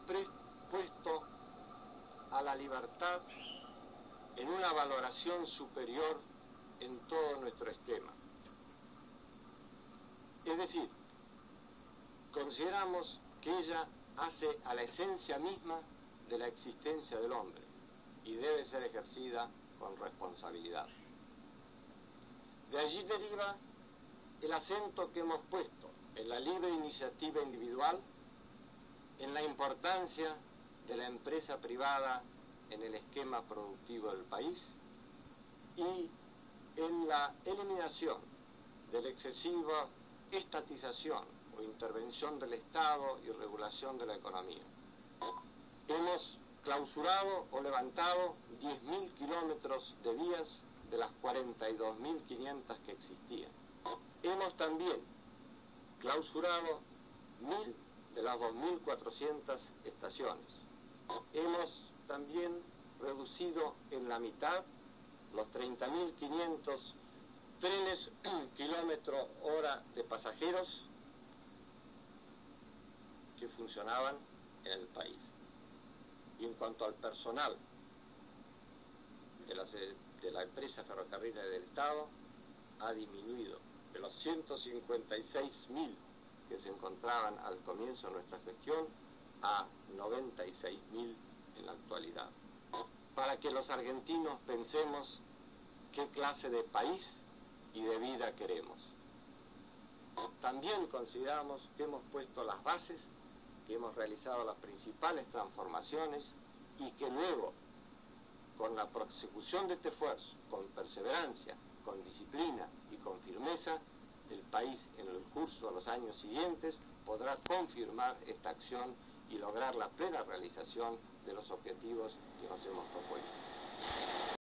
puesto a la libertad en una valoración superior en todo nuestro esquema. Es decir, consideramos que ella hace a la esencia misma de la existencia del hombre y debe ser ejercida con responsabilidad. De allí deriva el acento que hemos puesto en la libre iniciativa individual, en la importancia de la empresa privada en el esquema productivo del país y en la eliminación de la excesiva estatización o intervención del Estado y regulación de la economía. Hemos clausurado o levantado 10.000 kilómetros de vías de las 42.500 que existían. Hemos también clausurado 1.000 de las 2.400 estaciones. Hemos también reducido en la mitad los 30.500 trenes kilómetro hora de pasajeros que funcionaban en el país. Y en cuanto al personal de la empresa ferrocarrilera del Estado, ha disminuido de los 156.000 que se encontraban al comienzo de nuestra gestión a 96.000 en la actualidad. Para que los argentinos pensemos qué clase de país y de vida queremos. También consideramos que hemos puesto las bases, que hemos realizado las principales transformaciones y que luego, con la prosecución de este esfuerzo, con perseverancia, con disciplina y con firmeza, el país en el curso de los años siguientes podrá confirmar esta acción y lograr la plena realización de los objetivos que nos hemos propuesto.